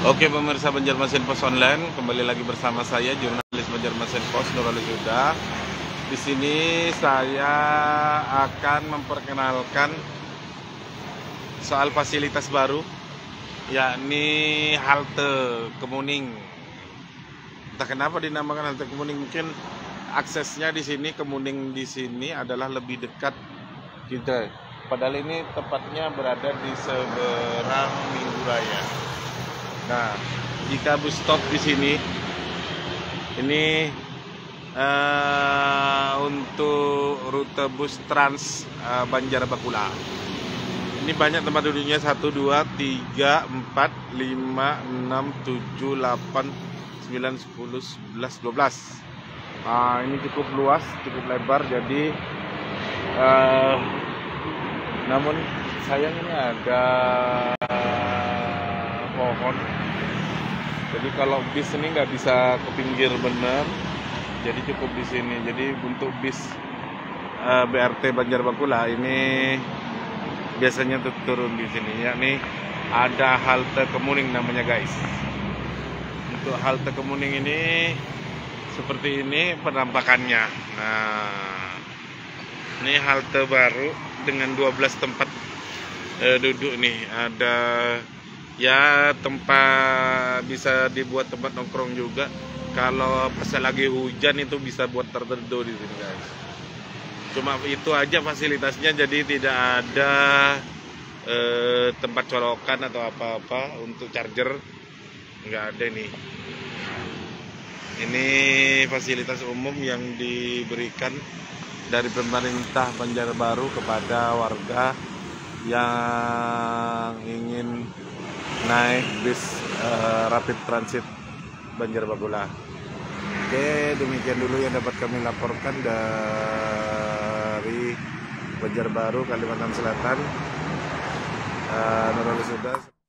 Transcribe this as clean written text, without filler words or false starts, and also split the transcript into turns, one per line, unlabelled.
Oke pemirsa Banjarmasin Pos Online, kembali lagi bersama saya jurnalis Banjarmasin Pos Nurul Huda. Di sini saya akan memperkenalkan soal fasilitas baru, yakni halte Kemuning. Entah kenapa dinamakan halte Kemuning, mungkin aksesnya di sini Kemuning di sini adalah lebih dekat gitu. Padahal ini tepatnya berada di seberang Minggu Raya. Nah, jika bus stop di sini, ini untuk rute bus Trans Banjar Bakula. Ini banyak tempat duduknya 1, 2, 3, 4, 5, 6, 7, 8, 9, 10, 11, 12. Ini cukup luas, cukup lebar. Jadi, namun sayangnya ada pohon, jadi kalau bis ini nggak bisa ke pinggir bener, jadi cukup di sini. Jadi untuk bis BRT Banjar Bakula ini biasanya turun di sini, yakni ada halte Kemuning namanya guys. Untuk halte Kemuning ini seperti ini penampakannya. Nah, ini halte baru dengan 12 tempat duduk nih. Ada ya tempat, bisa dibuat tempat nongkrong juga. Kalau pas lagi hujan itu bisa buat terteduh di sini guys. Cuma itu aja fasilitasnya, jadi tidak ada tempat colokan atau apa-apa untuk charger, nggak ada nih. Ini fasilitas umum yang diberikan dari pemerintah Banjarbaru kepada warga yang ingin naik bis rapid transit Banjar Bakula. Oke, demikian dulu yang dapat kami laporkan dari Banjarbaru, Kalimantan Selatan. Nurul Huda.